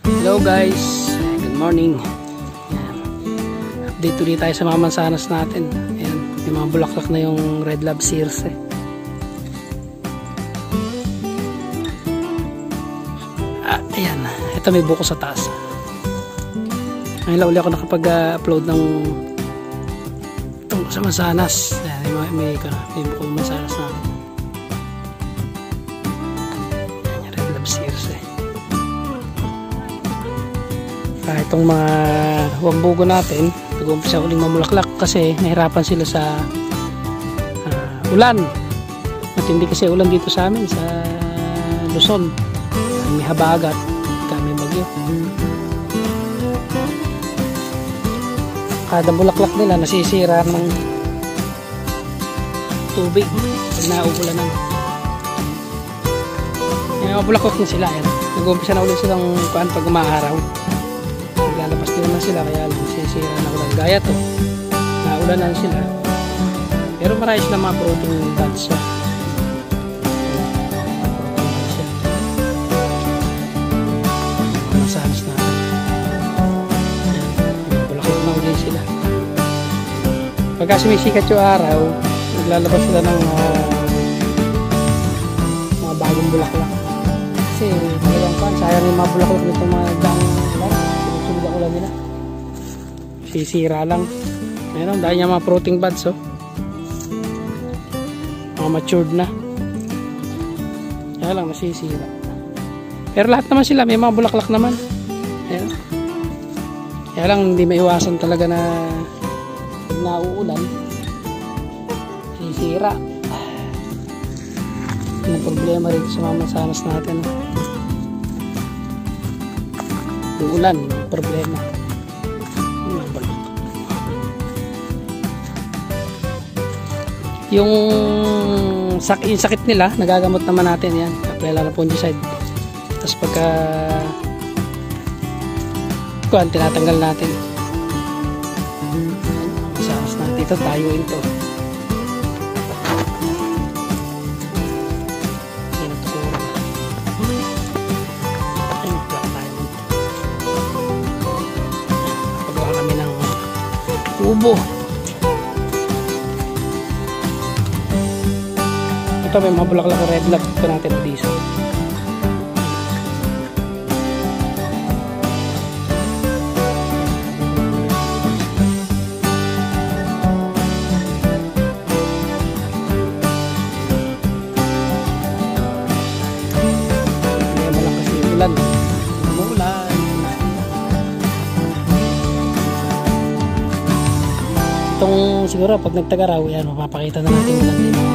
Hello guys, good morning. Ayan. Update ulit tayo sa mga mansanas natin. Ayan. May mga bulaklak na yung Red Love Circe. Ayan, ito may buko sa taas. Ngayon uli ako nakapag-upload ng sa mansanas. Ayan, may buko yung mansanas natin. Ayan, Red Love Circe. Itong mga wambugo natin nag-umpisa uling mamulaklak kasi nahirapan sila sa ulan. Matindi kasi ulan dito sa amin sa Luzon. May habagat, kami bagyo. Kada bulaklak nila nasisira ng tubig pag nauulan na. Yung mga bulaklak na sila, nag-umpisa na ulit silang pag umaaraw. Lalabas din naman sila kaya lang sisira na ulan. Gaya to, naulan lang sila. Pero marami sila mga protein buds siya. Masanas na. Bulaklak na ulit sila. Pagka sumisikat yung araw, naglalabas sila ng mga bagong bulaklak. Kasi talagang sayang yung mga bulaklak nito mga dang ulan nila. Sisira lang. Meron dahil niya mga protein buds, oh. Mga matured na. Kaya lang nasisira. Pero lahat naman sila may mga bulaklak naman. Ayan. Kaya lang hindi maiwasan talaga na pag nauulan sisira. Yan ang problema rin sa mga mansanas natin. Yung ulan, problema. Yung sakit nila, nagagamot naman natin yan. Apply lang na fungicide. Tapos pagka tinatanggal natin. Masanas natin ito, tayuin to. Ubo. Ito may mga bulaklak na red love pa natin dito. May malakas yung ulan. Umuulan. Itong siguro pag nagtagaraw yan, mapapakita na natin yung